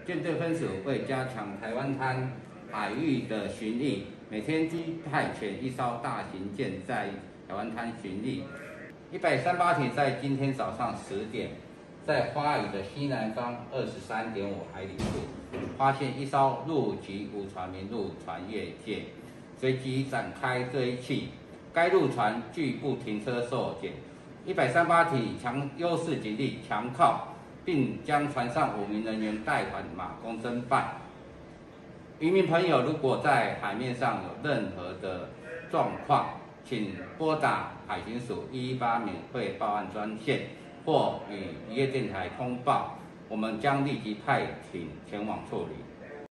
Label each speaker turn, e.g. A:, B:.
A: 舰队分署为加强台湾滩海域的巡弋，每天派遣1艘大型舰在台湾滩巡弋。138艇在今天早上10点，在花屿的西南方23.5海里处，发现1艘陆籍无船名陆船越界，随即展开追缉。该陆船拒不停车受检，138艇强优势警力强靠，并将船上5名人员带返马公侦办。渔民朋友如果在海面上有任何的状况，请拨打海巡署118免费报案专线，或与渔业电台通报，我们将立即派艇前往处理。